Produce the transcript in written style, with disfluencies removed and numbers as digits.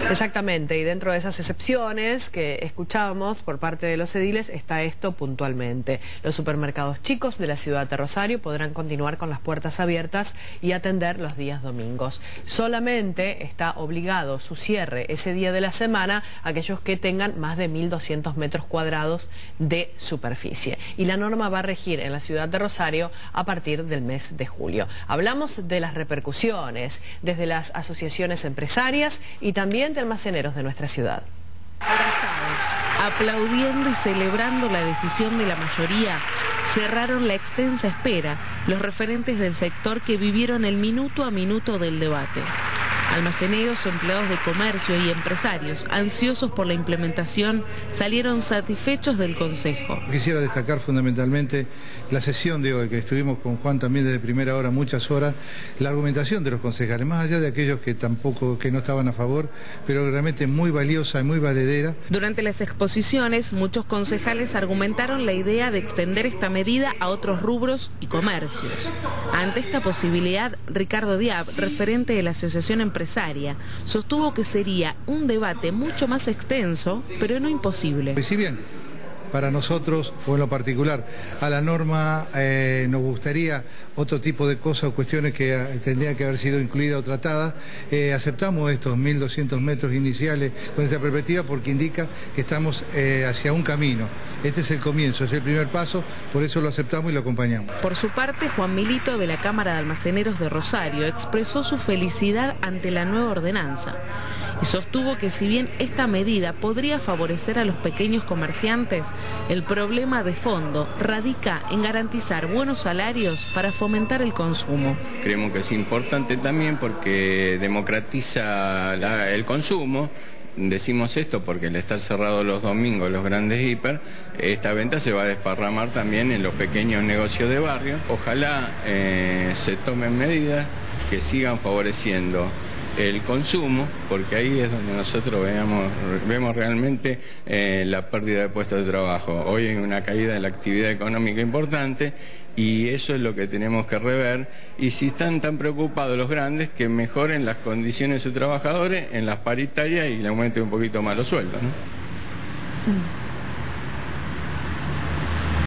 Exactamente, y dentro de esas excepciones que escuchábamos por parte de los ediles está esto puntualmente. Los supermercados chicos de la ciudad de Rosario podrán continuar con las puertas abiertas y atender los días domingos. Solamente está obligado su cierre ese día de la semana a aquellos que tengan más de 1.200 metros cuadrados de superficie. Y la norma va a regir en la ciudad de Rosario a partir del mes de julio. Hablamos de las repercusiones desde las asociaciones empresarias y también de almaceneros de nuestra ciudad. Abrazados, aplaudiendo y celebrando la decisión de la mayoría, cerraron la extensa espera los referentes del sector que vivieron el minuto a minuto del debate. Almaceneros, empleados de comercio y empresarios ansiosos por la implementación salieron satisfechos del Consejo. Quisiera destacar fundamentalmente la sesión de hoy, que estuvimos con Juan también desde primera hora, muchas horas, la argumentación de los concejales, más allá de aquellos que no estaban a favor, pero realmente muy valiosa y muy valedera. Durante las exposiciones, muchos concejales argumentaron la idea de extender esta medida a otros rubros y comercios. Ante esta posibilidad, Ricardo Diab, referente de la Asociación Empresaria, sostuvo que sería un debate mucho más extenso, pero no imposible. Y si bien para nosotros, o en lo particular, a la norma nos gustaría otro tipo de cosas o cuestiones que tendrían que haber sido incluidas o tratadas, aceptamos estos 1.200 metros iniciales con esta perspectiva porque indica que estamos hacia un camino. Este es el comienzo, es el primer paso, por eso lo aceptamos y lo acompañamos. Por su parte, Juan Milito, de la Cámara de Almaceneros de Rosario, expresó su felicidad ante la nueva ordenanza y sostuvo que si bien esta medida podría favorecer a los pequeños comerciantes, el problema de fondo radica en garantizar buenos salarios para fomentar el consumo. Creemos que es importante también porque democratiza el consumo. Decimos esto porque al estar cerrados los domingos los grandes hiper, esta venta se va a desparramar también en los pequeños negocios de barrio. Ojalá se tomen medidas que sigan favoreciendo el consumo, porque ahí es donde nosotros vemos realmente la pérdida de puestos de trabajo. Hoy hay una caída de la actividad económica importante y eso es lo que tenemos que rever. Y si están tan preocupados los grandes, que mejoren las condiciones de sus trabajadores en las paritarias y le aumenten un poquito más los sueldos, ¿no?